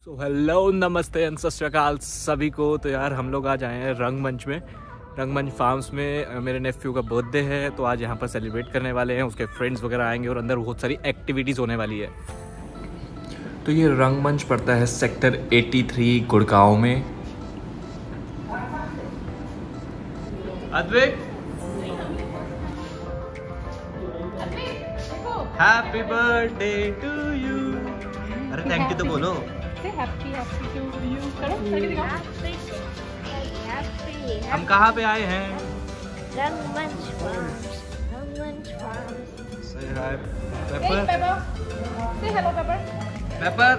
तो हेलो नमस्ते एंड सत श्री अकाल सभी को। तो यार हम लोग आज आए हैं रंगमंच में, रंगमंच फार्म्स में। मेरे नेफ्यू का बर्थडे है तो आज यहाँ पर सेलिब्रेट करने वाले हैं। उसके फ्रेंड्स वगैरह आएंगे और अंदर बहुत सारी एक्टिविटीज़ होने वाली है। तो ये रंगमंच पड़ता है सेक्टर 83 गुड़गांव में। Advik, happy birthday to you. अरे थैंक यू तो बोलो। हैप्पी टू यू करो, करके दिखाओ। हम कहाँ पे आए हैं? Rangmanch farms, Rangmanch farms. Say hi, Hey Pepper. Pepper, say hello Pepper. Pepper,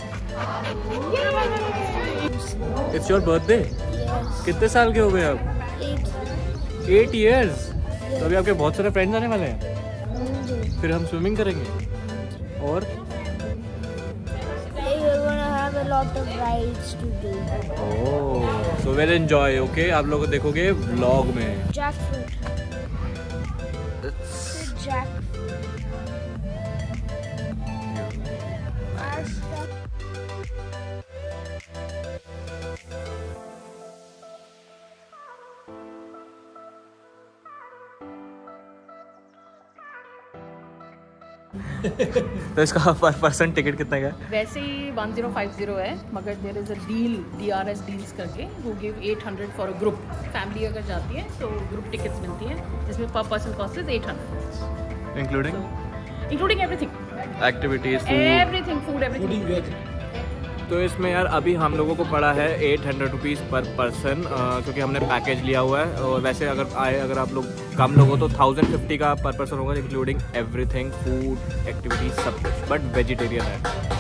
it's your birthday. Yes. कितने साल के हो गए अब? 8 years. तो अभी आपके बहुत सारे फ्रेंड्स आने वाले हैं। फिर हम स्विमिंग करेंगे और We're gonna have a lot of rides to do. So well enjoy. Okay, आप लोग देखोगे व्लॉग में। Jackfruit. Jackfruit. तो इसका पर पर्सन टिकट कितने का है? वैसे ही 1050 है, मगर there is a deal, DRS deals करके, वो give 800 for a group. Family अगर जाती है तो ग्रुप टिकट्स मिलती हैं जिसमें per person cost is 800, including everything, activities, food everything. तो इसमें यार अभी हम लोगों को पड़ा है 800 रुपीज़ पर पर्सन, क्योंकि हमने पैकेज लिया हुआ है। और वैसे अगर आप लोग कम लोग हो तो 1050 का पर पर्सन होगा, इंक्लूडिंग एवरीथिंग, फूड, एक्टिविटीज, सब कुछ, बट वेजिटेरियन है।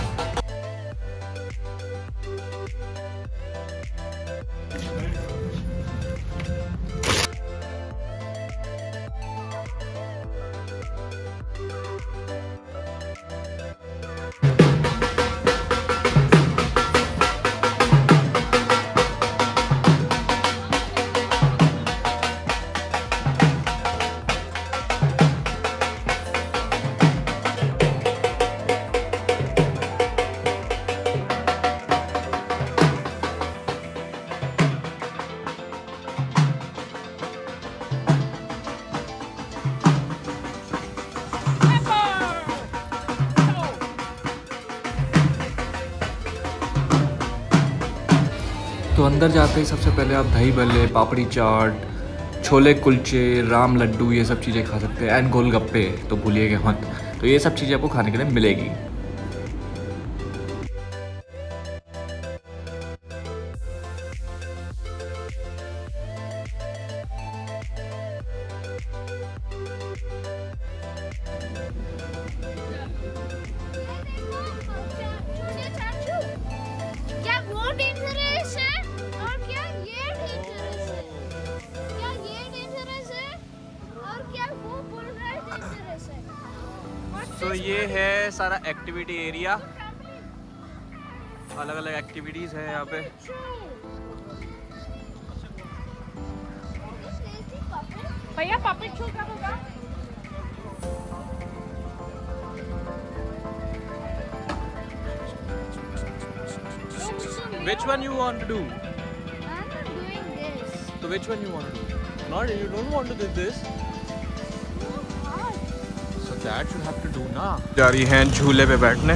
तो अंदर जाते ही सबसे पहले आप दही भल्ले, पापड़ी चाट, छोले कुलचे, राम लड्डू, ये सब चीज़ें खा सकते हैं। एंड गोलगप्पे तो भूलिएगा मत। तो ये सब चीज़ें आपको खाने के लिए मिलेगी। क्या वो डेंजरस है और क्या ये डेंजरस है? क्या ये डेंजरस है और क्या वो बोल रहा है डेंजरस है? तो ये है सारा एक्टिविटी एरिया, अलग अलग एक्टिविटीज़ हैं यहाँ पे। भैया पपेट शो कब होगा? Which one you want to do? I'm not doing this. So which one you want to do? Not you don't want to do this. So hard. So that should have to do ना। जा रही हैं झूले पे बैठने।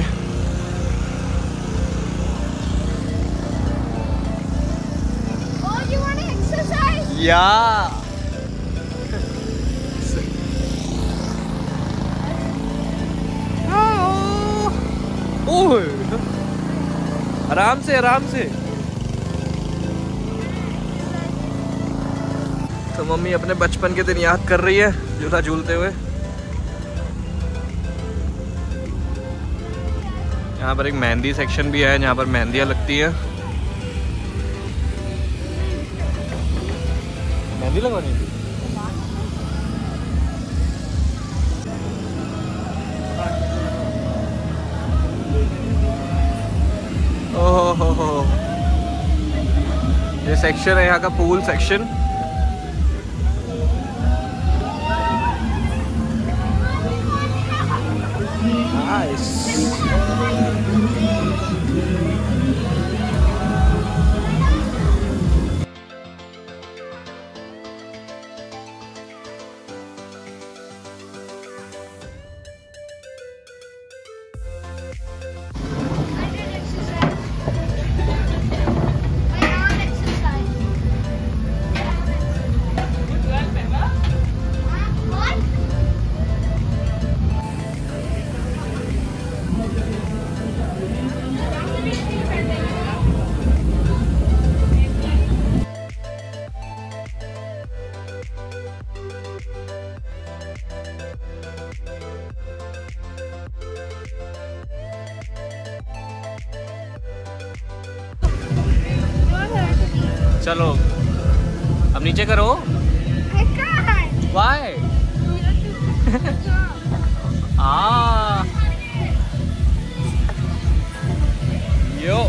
Oh, you want to exercise? Yeah. ओह, आराम से आराम से। तो मम्मी अपने बचपन के दिन याद कर रही है झूला झूलते हुए। यहाँ पर एक मेहंदी सेक्शन भी है जहाँ पर मेहंदियाँ लगती हैं। मेहंदी लगवानी थी। ओहो हो, ये सेक्शन है यहाँ का, पूल सेक्शन। Nice. चलो अब नीचे करो। Why? यो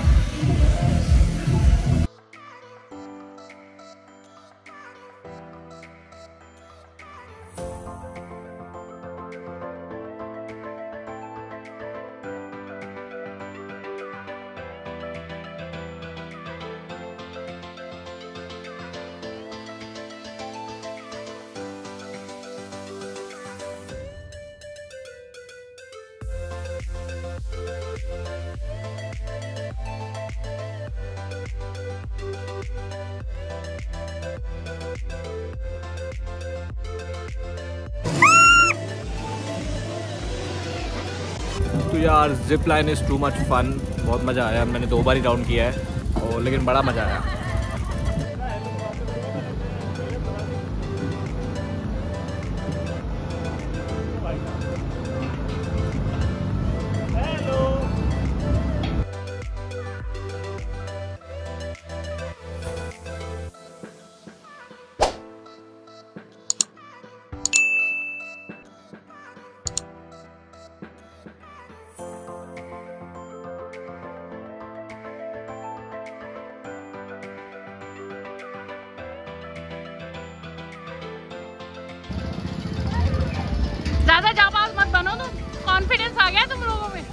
तो यार zip line is too much fun. बहुत मज़ा आया। मैंने 2 बार ही राउंड किया है और लेकिन बड़ा मज़ा आया। ज्यादा जाबाज मत बनो तुम। कॉन्फिडेंस आ गया तुम लोगों में।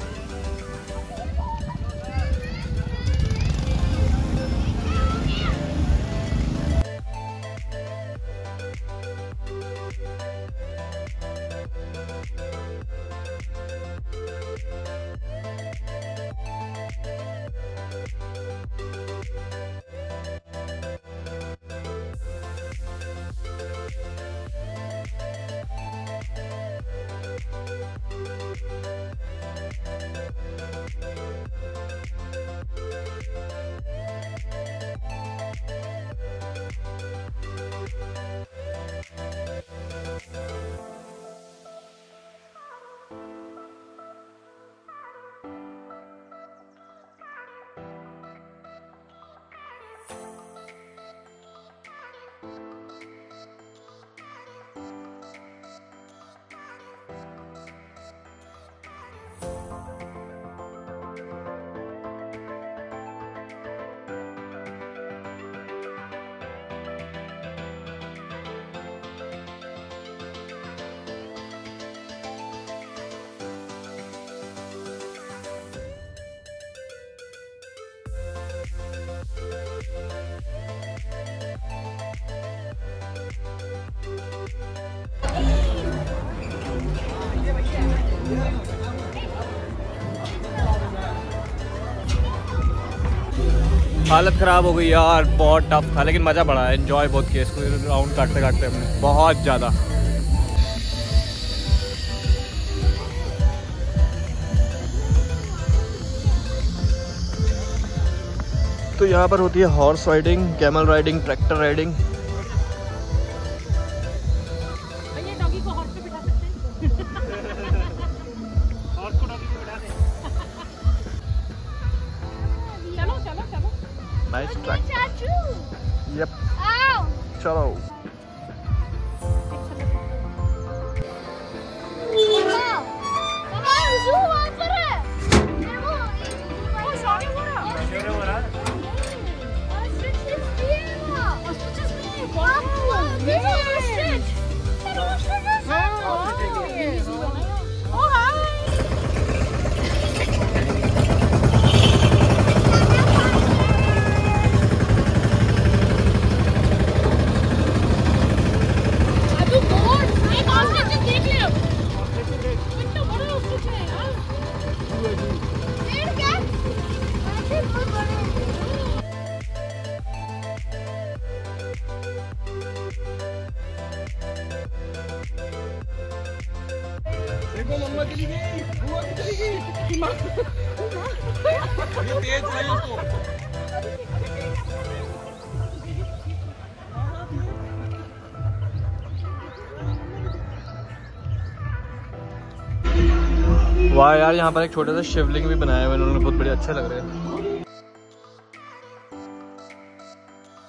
हालत ख़राब हो गई यार। बहुत टफ था लेकिन मज़ा बड़ा है। एंजॉय बहुत किया इसको राउंड काटते काटते हमने बहुत ज़्यादा। तो यहाँ पर होती है horse riding, camel riding, tractor riding. ये डॉगी को हॉर्स पे बिठा सकते हैं। हॉर्स को डॉगी पे बिठा दे। चलो चलो चलो। Nice track. यप चलो। देखो मम्मा चली गई, बुआ की चली गई। ये तेज है उसको। वाह यार, यहाँ पर एक छोटा सा शिवलिंग भी बनाया हुआ है इन्होंने, बहुत बढ़िया, अच्छे लग रहे हैं।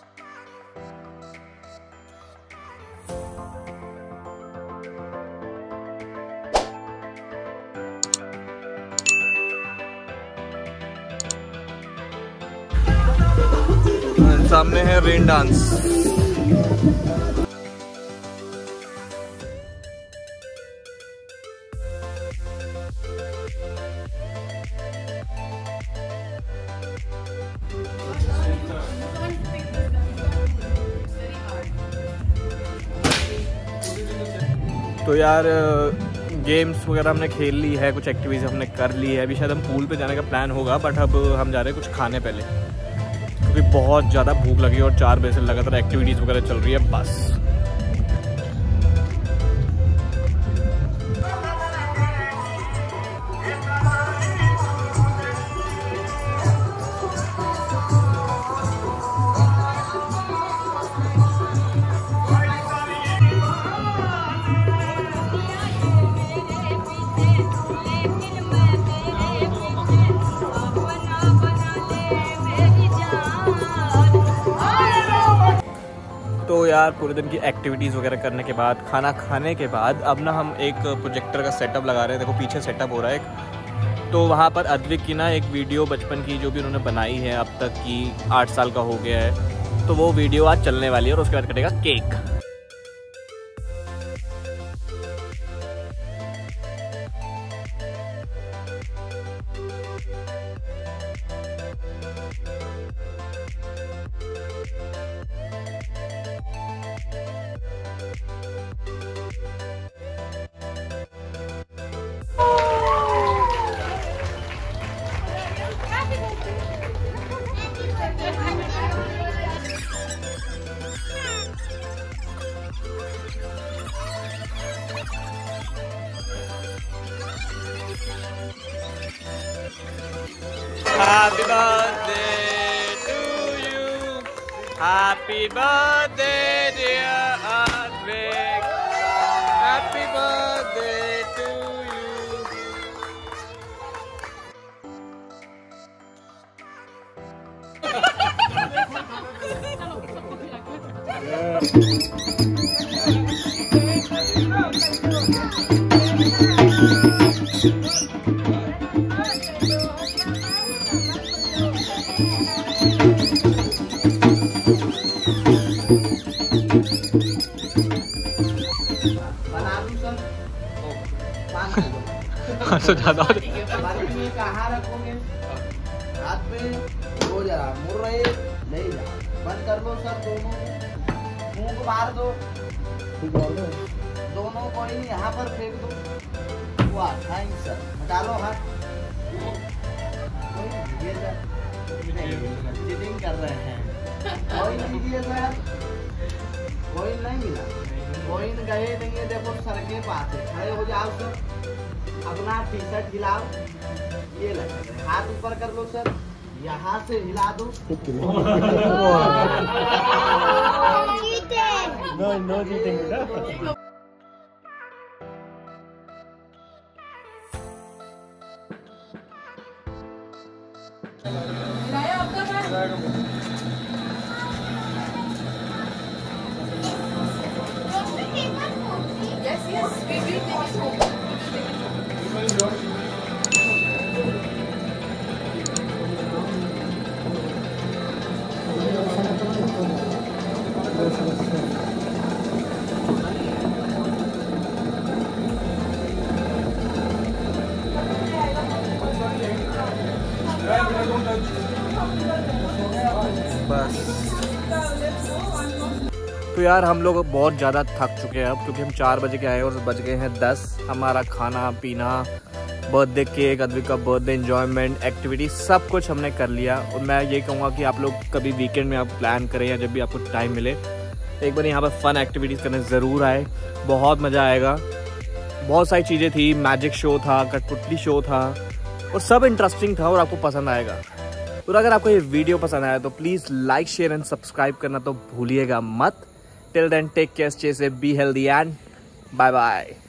सामने है रेन डांस। तो यार गेम्स वगैरह हमने खेल ली है, कुछ एक्टिविटीज हमने कर ली है। अभी शायद हम पूल पे जाने का प्लान होगा, बट अब हम जा रहे हैं कुछ खाने पहले, क्योंकि बहुत ज़्यादा भूख लगी और 4 बजे से लगातार एक्टिविटीज़ वगैरह चल रही है बस। तो यार पूरे दिन की एक्टिविटीज़ वगैरह करने के बाद, खाना खाने के बाद, अब ना हम एक प्रोजेक्टर का सेटअप लगा रहे हैं। देखो पीछे सेटअप हो रहा है एक। तो वहाँ पर अद्विक की ना एक वीडियो बचपन की जो भी उन्होंने बनाई है अब तक की, 8 साल का हो गया है, तो वो वीडियो आज चलने वाली है और उसके बाद कटेगा cake. Happy birthday to you. Happy birthday dear Advik. Happy birthday to you. तो ज़्यादा कहाँ रखोगे? हाथ में हो जा, मुड़ रहे नहीं जा, बंद कर लो सर दोनों, मुंह को बाहर दो, दोनों को ही यहाँ पर फेंक दो। वाह थैंक्स सर, हटा लो हाथ। ये सर चीटिंग कर रहे हैं। कोई नहीं दिए सर, कोई नहीं मिला, कोई गए नहीं है। देखो सर के पास है, खड़े हो जाओ सर, अपना टी शर्ट हिलाओ, ये लगे हाथ ऊपर कर लो सर, यहाँ से हिला दो। No cheating. बस तो यार हम लोग बहुत ज़्यादा थक चुके हैं अब, क्योंकि हम 4 बजे के आए और बज गए हैं 10। हमारा खाना पीना, बर्थडे केक, अद्विक का बर्थडे एंजॉयमेंट, एक्टिविटी सब कुछ हमने कर लिया। और मैं ये कहूँगा कि आप लोग कभी वीकेंड में आप प्लान करें या जब भी आपको टाइम मिले, एक बार यहाँ पर फन एक्टिविटीज़ करने ज़रूर आए, बहुत मज़ा आएगा। बहुत सारी चीज़ें थी, मैजिक शो था, कठपुतली शो था, और सब इंटरेस्टिंग था और आपको पसंद आएगा। और अगर आपको ये वीडियो पसंद आया तो please like, share and subscribe करना तो भूलिएगा मत। Till then take care, stay safe, be healthy and bye bye.